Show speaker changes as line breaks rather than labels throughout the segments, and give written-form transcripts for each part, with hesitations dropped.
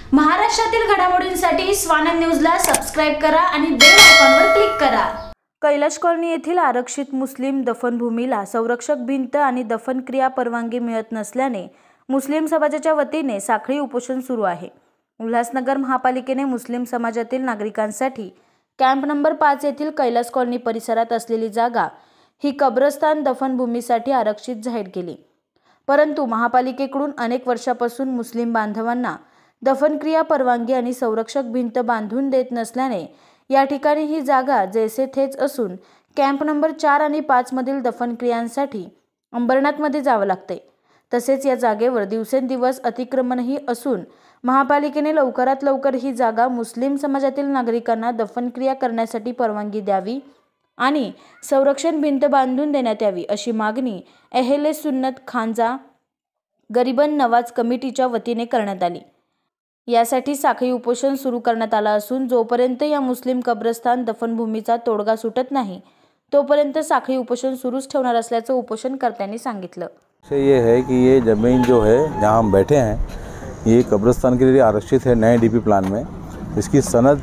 महाराष्ट्रातील घडामोडींसाठी स्वानंद न्यूजला सबस्क्राइब करा आणि बेल आयकॉनवर क्लिक करा। कैलाश कॉलनी येथील आरक्षित मुस्लिम दफनभूमीला संरक्षक भिंत आणि दफन क्रिया परवानगी मिळत नसल्याने मुस्लिम समाजाच्या वतीने साखळी उपोषण सुरू आहे। उल्हासनगर महापालिकेने मुस्लिम समाजातील नागरिकांसाठी कॅम्प नंबर 5 येथील कैलाश कॉलनी परिसरात असलेली जागा ही कब्रस्तान दफनभूमीसाठी आरक्षित जाहीर केली। परंतु महापालिकेकडून अनेक वर्षापासून मुस्लिम बांधवांना दफनक्रिया परवानगी आणि संरक्षक भिंत बांधून देत नसल्याने या ठिकाणी ही जागा जैसे थेच असून कॅम्प नंबर 4 आणि 5 मधील दफनक्रियांसाठी अंबरनाथमध्ये जावं लागते। तसेच या जागेवर दिवसेंदिवस अतिक्रमणही असून महापालिकेने लवकरात लवकर ही जागा मुस्लिम समाजातील नागरिकांना दफनक्रिया करण्यासाठी परवानगी द्यावी आणि संरक्षण भिंत बांधून देण्यात यावी अशी मागणी अहेले सुन्नत खांजा गरीबन नवाज कमिटीच्या वतीने करण्यात आली। यासाठी साखळी उपोषण सुरू करण्यात आला असून जोपर्यंत या मुस्लिम कब्रस्तान दफनभूमीचा तोडगा सुटत नाही तोपर्यंत साखळी उपोषण सुरूच ठेवणार असल्याचं उपोषणकर्त्यांनी सांगितलं।
ये है कि ये ज़मीन जो है जहाँ हम बैठे हैं ये कब्रिस्तान के लिए आरक्षित है नए डीपी प्लान में। इसकी सनद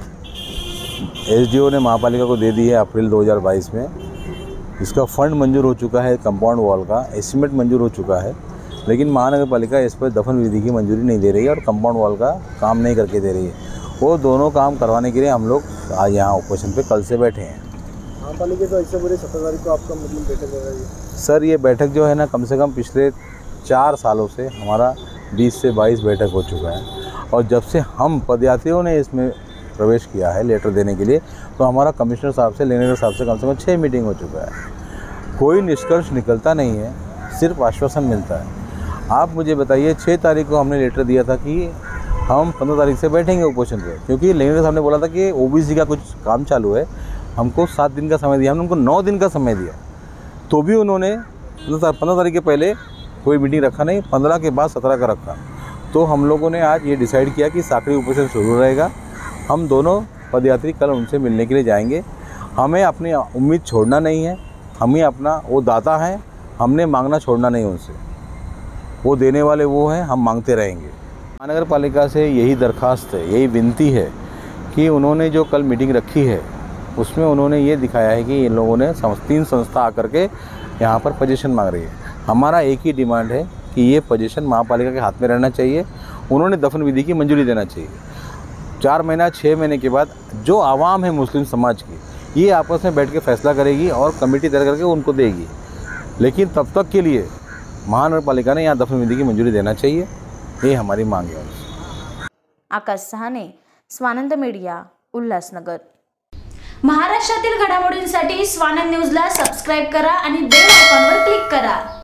एसडीओ ने महापालिका को दे दी है अप्रैल 2022 में। इसका फंड मंजूर हो चुका है, कंपाउंड वॉल का एस्टीमेट मंजूर हो चुका है, लेकिन महानगर पालिका इस पर दफन विधि की मंजूरी नहीं दे रही है और कंपाउंड वॉल का काम नहीं करके दे रही है। वो दोनों काम करवाने के लिए हम लोग आज यहाँ ऑपरेशन पे कल से बैठे हैं।
महापालिका तो ऐसे बोले 17 तारीख को आपका मतलब बैठक हो रही है।
सर ये बैठक जो है ना कम से कम पिछले 4 सालों से हमारा 20 से 22 बैठक हो चुका है और जब से हम पदयात्रियों ने इसमें प्रवेश किया है लेटर देने के लिए तो हमारा कमिश्नर साहब से लेने साहब से कम 6 मीटिंग हो चुका है। कोई निष्कर्ष निकलता नहीं है, सिर्फ आश्वासन मिलता है। आप मुझे बताइए 6 तारीख को हमने लेटर दिया था कि हम 15 तारीख से बैठेंगे उपोषण पे, क्योंकि लेने साहब ने बोला था कि ओबीसी का कुछ काम चालू है, हमको 7 दिन का समय दिया, हमने उनको 9 दिन का समय दिया तो भी उन्होंने 15 तारीख के पहले कोई मीटिंग रखा नहीं, 15 के बाद 17 का रखा। तो हम लोगों ने आज ये डिसाइड किया कि साखळी उपोषण शुरू रहेगा। हम दोनों पदयात्री कल उनसे मिलने के लिए जाएंगे। हमें अपनी उम्मीद छोड़ना नहीं है, हमें अपना वो दाता है, हमने मांगना छोड़ना नहीं उनसे, वो देने वाले वो हैं, हम मांगते रहेंगे। महानगर पालिका से यही दरख्वास्त है, यही विनती है कि उन्होंने जो कल मीटिंग रखी है उसमें उन्होंने ये दिखाया है कि इन लोगों ने 3 संस्था आकर के यहाँ पर पोजीशन मांग रही है। हमारा एक ही डिमांड है कि ये पोजीशन महापालिका के हाथ में रहना चाहिए, उन्होंने दफन विधि की मंजूरी देना चाहिए। 4 महीना 6 महीने के बाद जो आवाम है मुस्लिम समाज की ये आपस में बैठ के फैसला करेगी और कमेटी तैयार करके उनको देगी, लेकिन तब तक के लिए महानगर पालिका ने यहाँ दफन विधि की मंजूरी देना चाहिए, ये हमारी मांग है।
आकाश सहाने, स्वानंद मीडिया, उल्हासनगर। महाराष्ट्रातील घडामोडींसाठी स्वानंद न्यूजला सबस्क्राइब करा आणि बेल आयकॉनवर क्लिक करा।